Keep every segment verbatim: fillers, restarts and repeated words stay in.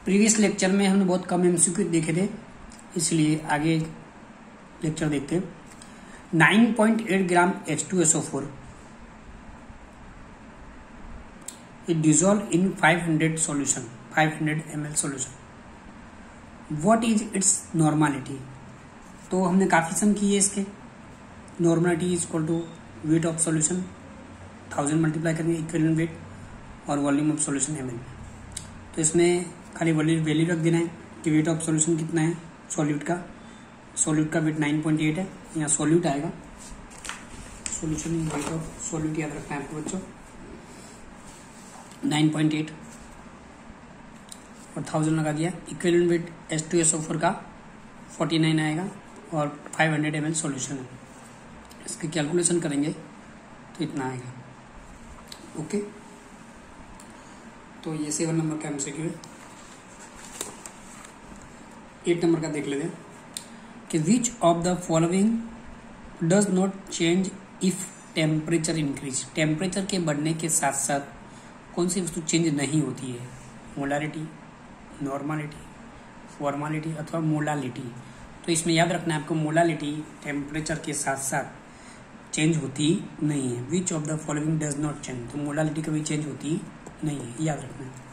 Previous lecture में हमने बहुत कम एमसीक्यू देखे थे, इसलिए आगे लेक्चर देखते हैं। Nine point eight gram H two S O four it dissolve in five hundred solution five hundred M L solution. What is its normality? तो हमने काफी सम किए इसके। Normality is equal to weight of solution, thousand multiply करेंगे equivalent weight और volume of solution M L. तो इसमें खाली वैल्यू रख देना है कि वेट ऑफ सॉल्यूशन कितना है सॉल्यूट का। सॉल्यूट का वेट नाइन पॉइंट एट है, यहाँ सॉल्यूट आएगा। सॉल्यूशन वेट ऑफ सॉल्यूट याद रखना है आपको बच्चों, नाइन पॉइंट एट और थाउजेंड लगा दिया। Equivalent weight H two S O four का फोर्टी नाइन आएगा और five hundred M L solution है। इसकी कैलकुलेशन करेंगे तो इतना आएगा। ओके, तो ये सेवन नंबर का एमसीक्यू है। एट नंबर का देख लेते हैं कि which of the following does not change if temperature increase. Temperature के बढ़ने के साथ साथ कौन सी वस्तु चेंज नहीं होती है? मोलारिटी, नॉर्मलिटी, फॉर्मालिटी अथवा मोलालिटी। तो इसमें याद रखना है आपको, मोलालिटी टेम्परेचर के साथ साथ चेंज होती नहीं है। Which of the following does not change, तो मोलालिटी कभी चेंज होती नहीं है, याद रखना है।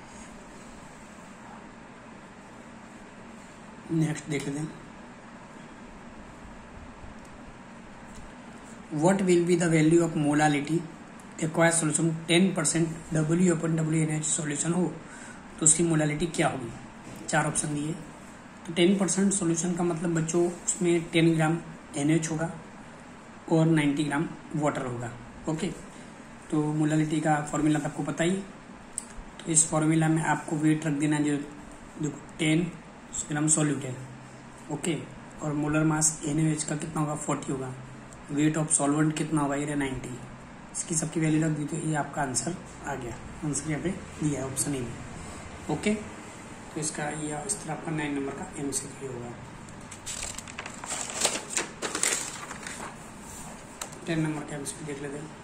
नेक्स्ट देख लेते हैं। What will be the value of molality aqueous solution ten percent W upon W N H solution हो तो उसकी मोलालिटी क्या होगी? चार ऑप्शन दिए। तो टेन परसेंट सॉल्यूशन का मतलब बच्चों उसमें टेन ग्राम एन एच होगा और नाइन्टी ग्राम वाटर होगा। ओके, तो मोलालिटी का फॉर्मूला आपको पता ही। तो इस फॉर्मूला में आपको वेट रख देना जो देखो टेन ग्राम सॉल्यूट है। ओके, और मोलर मास एन एच का कितना होगा? फोर्टी होगा। वेट ऑफ सॉल्वेंट कितना होगा? ये नाइन्टी। इसकी सबकी वैल्यू रख दी तो ये आपका आंसर आ गया। आंसर यहाँ पे दिया है ऑप्शन ए में। ओके, तो इसका ये इस तरह आपका नाइन नंबर का एमसीक्यू होगा। टेन नंबर का एमसीक्यू देख लेते हैं।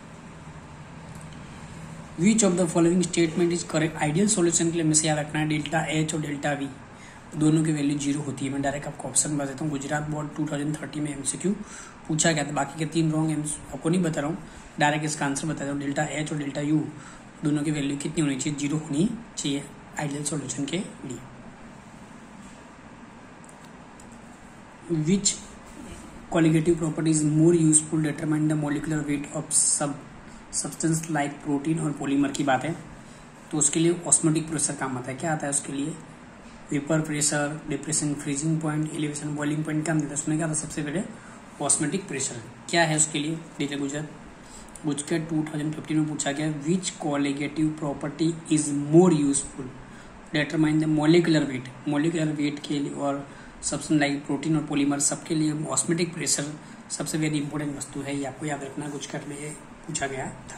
Which of the following statement is correct? Ideal solution के लिए हमें याद रखना है डेल्टा एच और डेल्टा वी दोनों की वैल्यू जीरो होती है। मैं डायरेक्ट आपको ऑप्शन बता देता हूँ। Gujarat board two thousand thirty में एमसीक्यू पूछा गया था। बाकी के तीन रॉन्ग आपको नहीं बता रहा हूँ, डायरेक्ट इसका आंसर बता रहा हूँ। डेल्टा एच और डेल्टा यू दोनों की वैल्यू कितनी होनी चाहिए? जीरो होनी चाहिए आइडियल सॉल्यूशन के लिए। Which qualitative property is more useful determine the molecular weight of sub substance like protein और पॉलीमर की बात है तो उसके लिए ऑस्मोटिक प्रेशर काम आता है। क्या आता है उसके लिए? Vapour pressure, depression, freezing point, elevation, boiling point काम देता है। उसमें क्या था? सबसे पहले ऑस्मोटिक प्रेशर क्या है उसके लिए? देखिए गुजरात गुजके टू थाउजेंड फिफ्टीन में पूछा गया which qualitative property is more useful determine the molecular weight. Molecular weight के लिए और सब्सटेंस लाइक प्रोटीन और पॉलीमर सबके लिए ऑस्मोटिक प्रेशर सबसे वेरी इंपॉर्टेंट वस्तु है। ये आपको याद रखना, कुछ कर लिए पूछा गया था।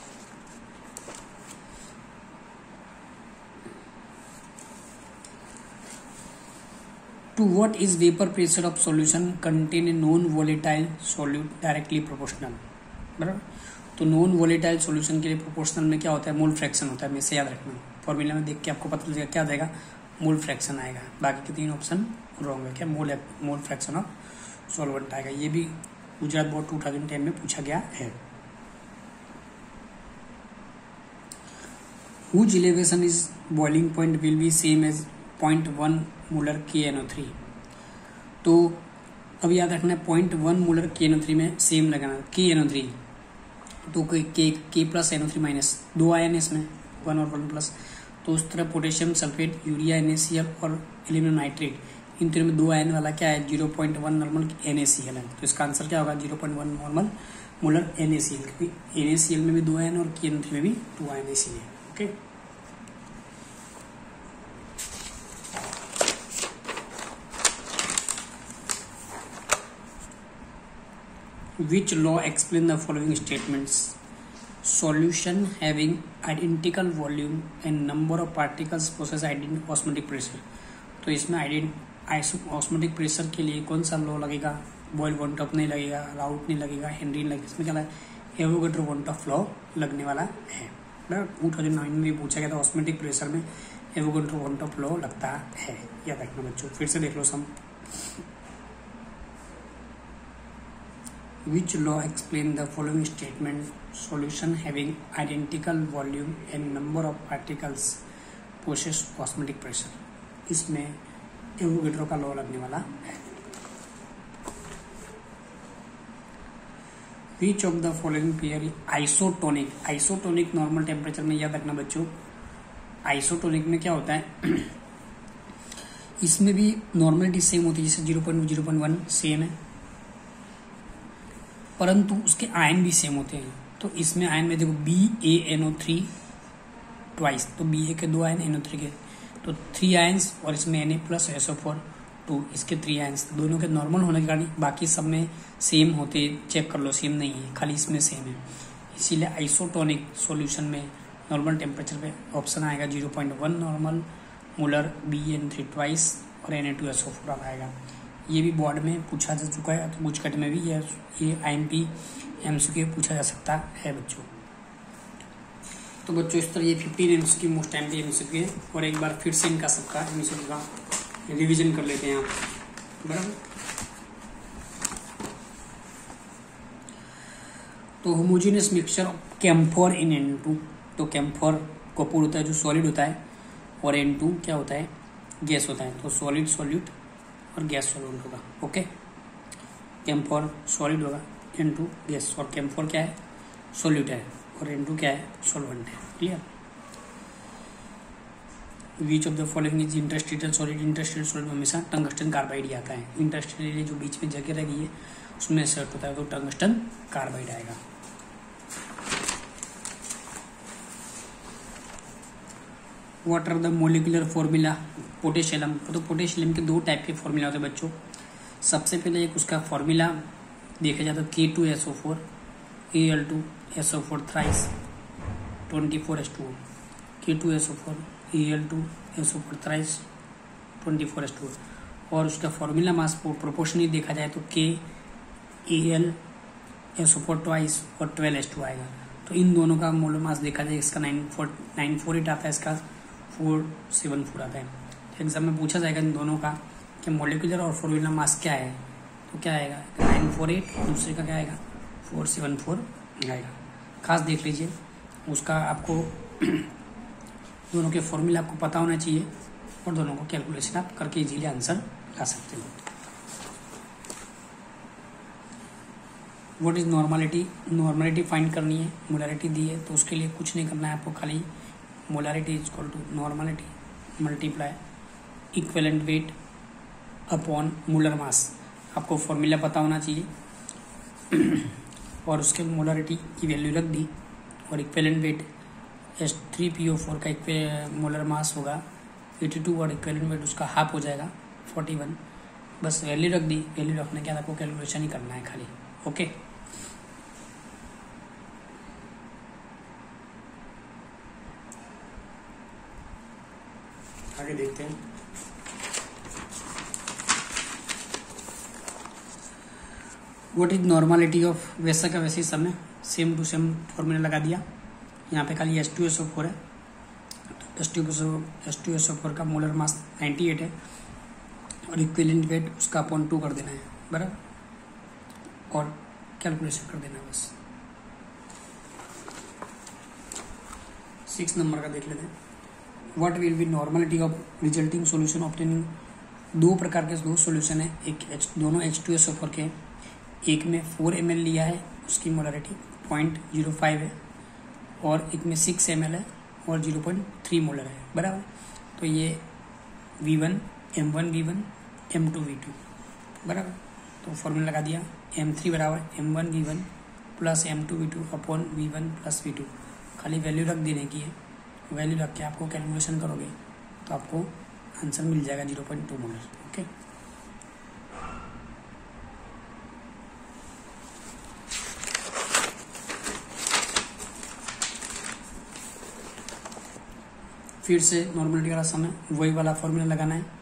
To what is vapour pressure of solution contain a non volatile solute directly proportional. बराबर, तो नॉन वोलेटाइल सॉल्यूशन के लिए प्रोपोर्शनल में क्या होता है? मोल फ्रैक्शन होता है। मैं इसे याद रखना, फॉर्मूला में देख के आपको पता चलेगा क्या देगा, मोल फ्रैक्शन आएगा। बाकी के तीन ऑप्शन रॉन्ग है। क्या? Mole mole fraction of solvent आएगा। ये भी Gujarat board two thousand ten में पूछा गया है। Whose elevation is boiling point will be same as point one molar K N O three. तो अब याद रखना है point one molar K N O three में सेम लगाना। के एन ओ थ्री तो K K plus N O three minus दो ion इसमें वन और वन प्लस। तो उस तरह potassium sulphate, urea N A C L और एल्यूमिनियम नाइट्रेट इन तीनों में दो आयन वाला क्या है? Zero point one normal N A C L है। तो इसका आंसर क्या होगा? Zero point one normal molar N A C L, क्योंकि एन ए सी एल में भी दो आयन और के एन ओ थ्री में भी दो आयन इसीलिए। Okay, which law explain the following statements? Solution having identical volume and number of particles possess identical osmotic pressure। तो इसमें ऑस्मोटिक प्रेशर के लिए कौन सा लॉ लगेगा? बॉयल वन टॉप नहीं लगेगा, राउट नहीं लगेगा, हेनरी नहीं लगेगा। इसमें क्या है? एवोगैड्रो वन टॉप लॉ लगने वाला है। टू थाउजेंड नाइन में पूछा गया था ऑस्मोटिक प्रेशर में एवोगाड्रो-वोंट्रॉप लॉ लगता है। याद रखना बच्चों, फिर से देख लो sum. Which law explain the following statement? Solution having identical volume and number of particles possess osmotic pressure. इसमें एवोगाड्रो का लॉ लगने वाला है। Which of the following pair is isotonic? Isotonic normal temperature में याद रखना बच्चों, आइसोटोनिक में क्या होता है, इसमें भी नॉर्मलिटी सेम होती है, जैसे zero point zero point one same है, परंतु उसके आयन भी सेम होते हैं। तो इसमें आयन में देखो B A N O three twice, तो बी ए के दो आयन, एन ओ थ्री के तो थ्री आयन्स, और इसमें N A plus S O four two, इसके थ्री आयन्स, दोनों के नॉर्मल होने के कारण बाकी सब में सेम होते, चेक कर लो सेम नहीं है, खाली इसमें सेम है। इसीलिए आइसोटोनिक सॉल्यूशन में नॉर्मल टेम्परेचर पे ऑप्शन आएगा zero point one normal molar B N three twice और N A two S O four आएगा। ये भी बोर्ड में पूछा जा चुका है, तो गुजकट में भी ये ये I M P M C Q पूछा जा सकता है बच्चों। तो बच्चों इस तरह ये fifteen M C Q most time M C Q है, और एक बार फिर से इनका सबका एम सी क्यू का रिविजन कर लेते हैं आप, बराबर। तो homogeneous mixture of camphor in N two, तो कैम्फोर कपूर होता है जो सॉलिड होता है, और एन टू क्या होता है, गैस होता है। तो सॉलिड सॉल्यूट और गैस सॉल्यूट होगा। ओके, कैम्फोर सॉलिड होगा, एन टू गैस, और कैम्फोर क्या है, सॉल्यूट है, और एन टू क्या है, सॉल्वेंट है। Clear. Which of the following is interstitial solid? Interstitial solid में हमेशा टंगस्टन कार्बाइड ही आता है। इंटरस्टिशियल जो बीच में जगह रह गई है उसमें सेट होता है, तो टंगस्टन कार्बाइड आएगा। What are the molecular formula potassium? तो पोटेशियम के दो टाइप के फॉर्मूला होते हैं बच्चों। सबसे पहले एक उसका फॉर्मूला देखा जाता है K two S O four A L two S O four thrice twenty four S two, K two S O four A L two S O four thrice twenty four S two, और उसका formula mass proportionally देखा जाए तो K A L S O four twice और twelve S two आएगा। तो इन दोनों का मोलर मास देखा जाए, इसका nine four nine four eight आता है, इसका फोर सेवन फोर आता है। एग्जाम में पूछा जाएगा इन दोनों का कि मोलिकुलर और फॉर्मूला मास क्या है, तो क्या आएगा, नाइन फोर एट, दूसरे का क्या आएगा, फोर सेवन फोर आएगा। खास देख लीजिए, उसका आपको दोनों के फॉर्मूला आपको पता होना चाहिए, और दोनों को कैलकुलेशन आप करके इजीली आंसर ला सकते हो। What is normality? Normality find करनी है, मोलारिटी दी है, तो उसके लिए कुछ नहीं करना है आपको, खाली molarity is equal to normality multiply equivalent weight upon molar mass. आपको फॉर्मूला पता होना चाहिए और उसके मोलारिटी की वैल्यू रख दी, और equivalent weight S three P O four का मोलर मास होगा एटी टू, और इक्विवेलेंट वेट उसका हाफ हो जाएगा फोर्टी वन। बस वैल्यू रख दी, वैल्यू रखने के बाद आपको कैलकुलेशन ही करना है खाली। ओके, आगे देखते हैं। What is normality of? वैसा का वैसे ही सब में सेम टू सेम फॉर्मूला लगा दिया। यहाँ पे खाली S two S O four है, तो S two S O S two S O four का मोलर मास नाइन्टी एट है, और इक्विवेलेंट वेट उसका अपॉन टू कर देना है, बराबर, और कैलकुलेशन कर देना बस। सिक्स नंबर का देख लेते हैं। What will be normality of resulting solution obtaining? दो प्रकार के दो सॉल्यूशन है, एक एच दोनों H two S O four के, एक में फोर एम एल लिया है, उसकी मोलरिटी पॉइंट जीरो फाइव है, और एक में सिक्स एम एल है और जीरो पॉइंट थ्री मोलर है, बराबर। तो ये V one M one V one M two V two, बराबर। तो फॉर्मूला लगा दिया, एम थ्री बराबर M one V one plus M two V two upon V one plus V two. खाली वैल्यू रख देने की है, वैल्यू रख के आपको कैलकुलेशन करोगे तो आपको आंसर मिल जाएगा zero point two molar. Okay, फिर से नॉर्मलिटी वाला समय वही वाला फॉर्मूला लगाना है।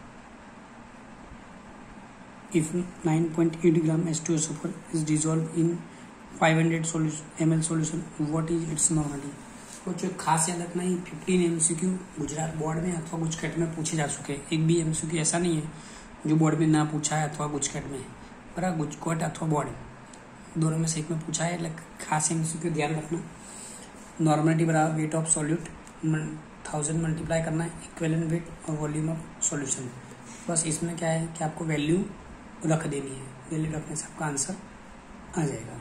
If nine point eight gram H two S O four is dissolve in five hundred ml solution, what is its normality? बच्चों खास याद रखना ही फिफ्टीन एमसीक्यू गुजरात बोर्ड में अथवा गुजकेट में पूछे जा चुके। एक भी एमसीक्यू ऐसा नहीं है जो बोर्ड में ना पूछा है अथवा गुजकेट में, बराबर गुजकोट अथवा बोर्ड दोनों में से एक में पूछा है। खास एमसीक्यू ध्यान रखना, नॉर्मलिटी बराबर weight of solute thousand multiply करना है इक्विवेलेंट वेट और वॉल्यूम ऑफ सॉल्यूशन। बस इसमें क्या है कि आपको वैल्यू रख देनी है, वैल्यू रखने से आपका आंसर आ जाएगा।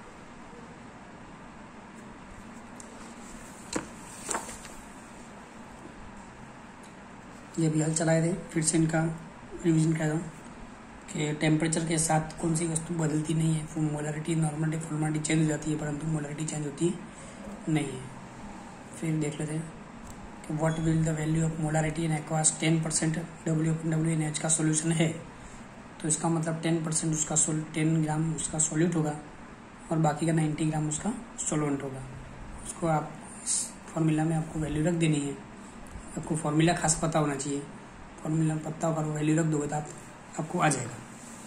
ये भी हल चलाए थे, फिर से इनका रिवीजन कर दूँ कि टेम्परेचर के साथ कौन सी वस्तु बदलती नहीं है। मोलरिटी नॉर्मलिटी फॉर्मलिटी चेंज हो जाती है परंतु मोलरिटी चेंज होती नहीं है। फिर देख लेते हैं कि what will the value of molarity in aqueous ten percent W upon W N H का सोल्यूशन है, तो इसका मतलब टेन परसेंट उसका टेन ग्राम उसका सॉल्यूट होगा और बाकी का नाइन्टी ग्राम उसका सॉल्वेंट होगा। उसको आप इस फॉर्मूला में आपको वैल्यू रख देनी है। आपको फॉर्मूला खास पता होना चाहिए, फॉर्मूला पता होगा वैल्यू रख दोगे तो आप आपको आ जाएगा।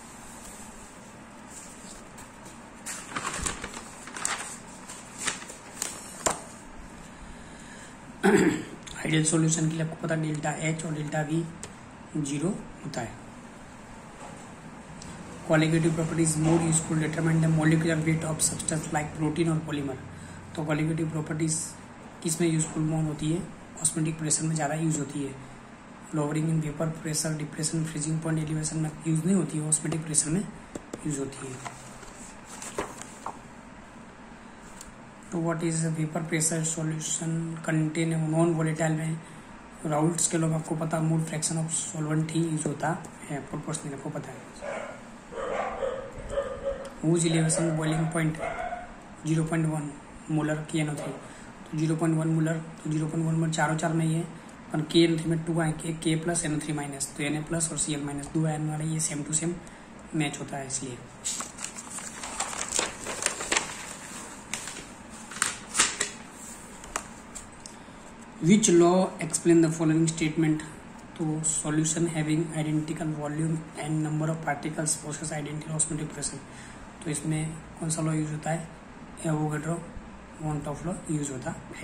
आइडियल सॉल्यूशन के लिए आपको पता डेल्टा एच और डेल्टा वी जीरो होता है। Qualitative properties more useful determine the molecular weight of substance like protein और पॉलीमर। तो क्वालिटेटिव प्रॉपर्टीज किस में यूजफुल मोर होती है? ऑस्मोटिक प्रेशर में ज़्यादा यूज होती है। Lowering in vapour pressure, depression, freezing point, elevation में यूज नहीं होती है, ऑस्मोटिक प्रेशर में यूज होती है। तो what is vapour pressure solution contain non volatile में राउल्ट्स के लोग आपको पता मोल फ्रैक्शन ऑफ सॉल्वेंट ही यूज होता है प्रोपोर्शनल, आपको पता है। Whose elevation boiling point zero point one molar की एन ओ थ्री, तो जीरो पॉइंट वन मोलर, तो जीरो पॉइंट वन मोलर चारों चार नहीं है और के एन थ्री में टू आए के K plus N three minus, तो एन ए प्लस और सी एल माइनस दो आयन वाले ये सेम टू सेम मैच होता है इसलिए। Which law explain the following statement? तो solution having identical volume and number of particles process identical osmotic pressure, तो इसमें कौन सा लॉ यूज होता है? एवोगाड्रो वॉन-टॉफ लॉ यूज होता है।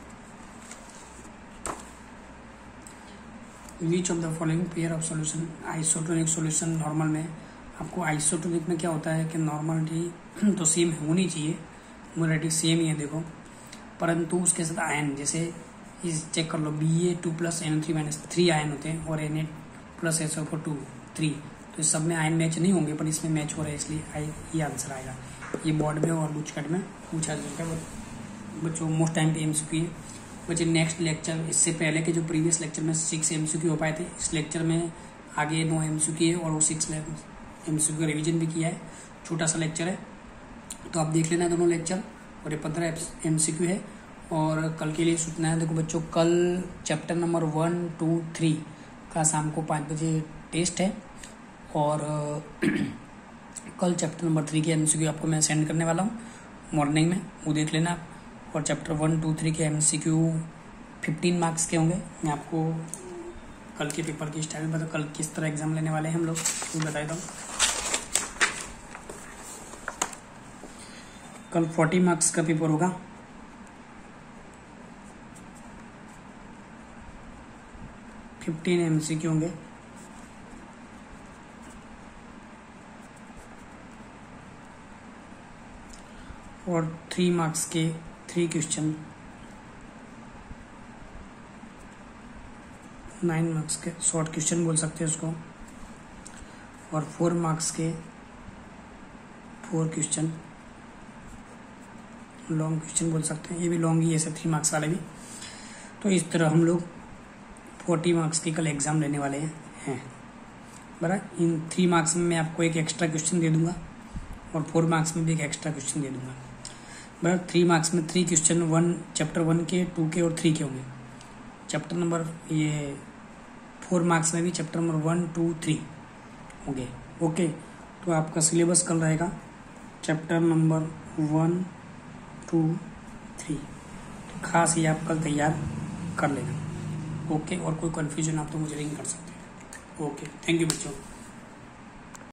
Which of the following pair of solution isotonic solution normal में, आपको आइसोटोनिक में क्या होता है कि नॉर्मलिटी तो सेम होनी चाहिए, मोलरिटी सेम ही है देखो, परंतु उसके साथ आयन जैसे इस चेक कर लो B A two plus N three minus three ion होते हैं और N A plus S O four two three, तो इस सब में आयन मैच नहीं होंगे पर इसमें मैच हो रहा है इसलिए आई ये आंसर आएगा। ये बोर्ड में और गुजकट में पूछा जाता है बच्चों, मोस्ट टाइम पे एमसीक्यू है बच्चे। नेक्स्ट लेक्चर इससे पहले के जो प्रीवियस लेक्चर में सिक्स एमसीक्यू हो पाए थे, इस लेक्चर में आगे नौ एमसीक्यू है और वो सिक्स एमसीक्यू का रिवीजन भी किया है, छोटा सा लेक्चर है तो आप देख लेना दोनों लेक्चर। और ये पंद्रह एमसीक्यू है और कल के लिए सूचना है देखो बच्चों, कल chapter number one two three का शाम को पाँच बजे टेस्ट है और कल चैप्टर नंबर थ्री के एमसीक्यू आपको मैं सेंड करने वाला हूँ मॉर्निंग में, वो देख लेना। और चैप्टर वन टू थ्री के एमसीक्यू फिफ्टीन मार्क्स के होंगे। मैं आपको कल के पेपर की स्टाइल में बता, कल किस तरह एग्जाम लेने वाले हैं हम लोग वो बता देता हूँ। कल फोर्टी मार्क्स का पेपर होगा। फिफ्टीन एमसीक्यू होंगे और थ्री मार्क्स के थ्री क्वेश्चन, नाइन मार्क्स के शॉर्ट क्वेश्चन बोल सकते हैं उसको, और फोर मार्क्स के फोर क्वेश्चन लॉन्ग क्वेश्चन बोल सकते हैं, ये भी लॉन्ग ही ऐसे थ्री मार्क्स वाले भी। तो इस तरह हम लोग फोर्टी मार्क्स की कल एग्जाम लेने वाले हैं बराबर। इन थ्री मार्क्स में मैं आपको एक एक्स्ट्रा क्वेश्चन दे दूंगा और फोर मार्क्स में भी एक एक्स्ट्रा क्वेश्चन दे दूंगा बराबर। थ्री मार्क्स में three question one chapter one के, टू के और थ्री के होंगे। चैप्टर नंबर ये फोर मार्क्स में भी chapter number one two three होंगे। ओके, तो आपका सिलेबस कल रहेगा chapter number one two three, तो खास ये आप कल तैयार कर लेना। ओके, और कोई कन्फ्यूजन आप तो मुझे रिंग कर सकते हैं। ओके, थैंक यू बच्चों।